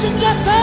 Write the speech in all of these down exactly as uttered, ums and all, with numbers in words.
senjata.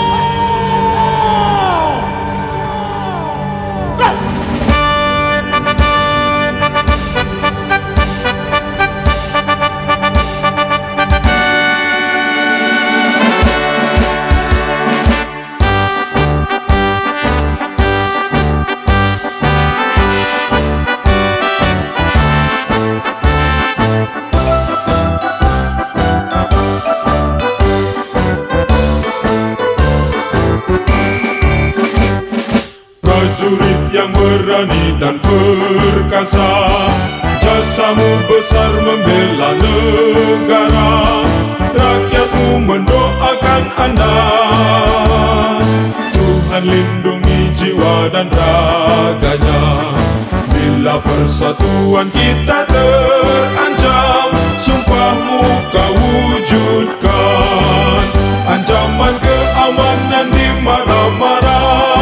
Prajurit yang berani dan perkasa, jasamu besar membela negara. Rakyatmu mendoakan Anda. Tuhan lindungi jiwa dan raganya. Bila persatuan kita terancam, sumpahmu kau wujudkan. Ancaman keamanan di mana-mana,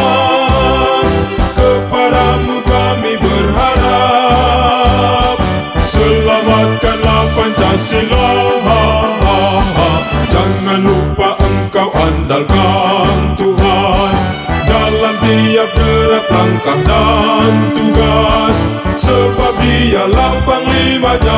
kepadamu kami berharap. Selamatkanlah Pancasila. Jangan lupa engkau andalkan Tuhan dalam tiap derap langkah dan tugas, sebab dialah panglimanya.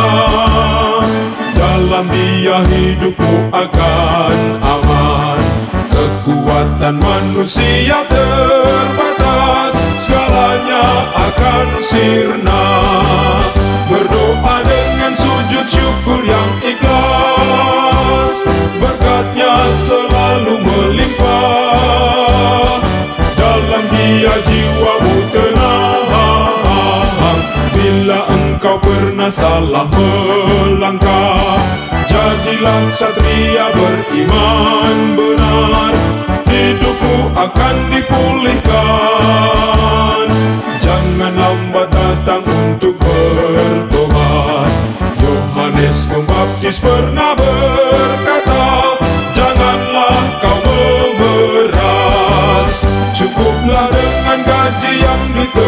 Dalam dia hidupmu akan aman. Kekuatan manusia terbatas, segalanya akan sirna. Berdoa dengan sujud syukur yang ikhlas, berkatnya selalu melimpah. Dalam dia jiwamu tenang. Bila engkau pernah salah melangkah, jadilah satria beriman benar. Hidupmu akan dipulihkan. Jangan lambat datang untuk bertobat. Yohanes Pembaptis pernah berkata, janganlah kau memeras. Cukuplah dengan gaji yang diterima.